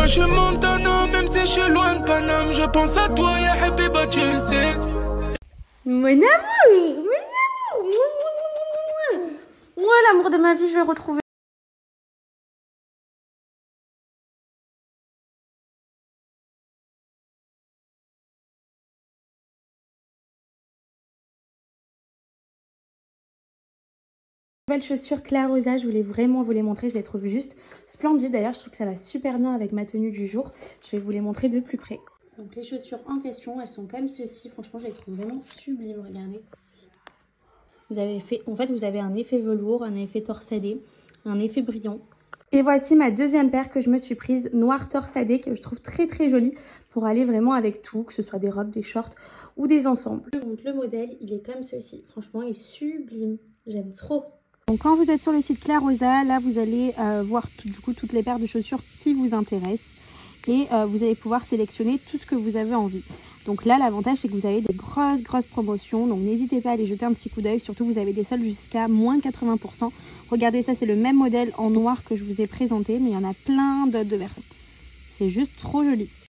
je suis Montana, même si je suis loin de Paname. Je pense à toi, ya Habiba, tu le sais. Mon amour, mon amour. Moi, l'amour de ma vie, je vais retrouver. Nouvelle chaussure Claire Rosa, je voulais vraiment vous les montrer, je les trouve juste splendides. D'ailleurs, je trouve que ça va super bien avec ma tenue du jour. Je vais vous les montrer de plus près. Donc les chaussures en question, elles sont comme ceci. Franchement, je les trouve vraiment sublimes, regardez. Vous avez fait, en fait, vous avez un effet velours, un effet torsadé, un effet brillant. Et voici ma deuxième paire que je me suis prise, noir torsadé, que je trouve très très jolie pour aller vraiment avec tout, que ce soit des robes, des shorts ou des ensembles. Donc le modèle, il est comme ceci. Franchement, il est sublime. J'aime trop. Donc quand vous êtes sur le site Claire Rosa, là vous allez voir du coup toutes les paires de chaussures qui vous intéressent et vous allez pouvoir sélectionner tout ce que vous avez envie. Donc là l'avantage c'est que vous avez des grosses promotions, donc n'hésitez pas à aller jeter un petit coup d'œil, surtout vous avez des soldes jusqu'à moins 80%. Regardez, ça c'est le même modèle en noir que je vous ai présenté, mais il y en a plein d'autres de versions. C'est juste trop joli.